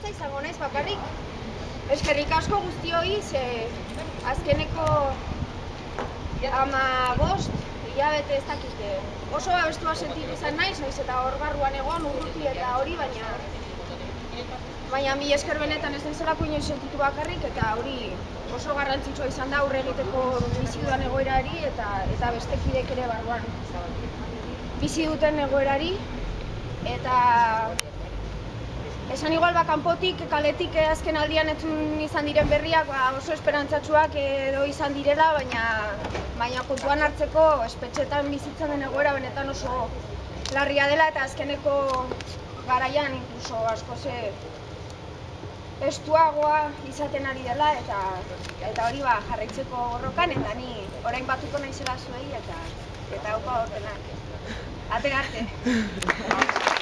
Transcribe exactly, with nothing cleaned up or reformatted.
hitza izango naiz bakarrik. Eskerrik asko guztioi, ze azkeneko ama bost, hilabete ez dakite. Oso abestua sentitu izan naiz, naiz eta hor barruan egon, urruti eta hori, baina baina mi esker benetan ez zelako inoiz sentitu bakarrik, eta hori oso garrantzitsua izan da aurre egiteko bizi dudan egoerari eta eta beste kidek ere barruan bizi duten egoerari. Eta esan igual kanpotik, kaletik azken aldian entzun izan diren berriak oso esperantzatsuak edo izan direla, baina baina kontuan hartzeko espetxetan bizitzen den egoera benetan oso larria dela eta azkeneko garaian inkluso askoz estuagoa izaten ari dela eta eta hori ba jarraitzeko borrokan eta ni orain batuko naizela zuei eta eta haupa horrenak. Ate arte!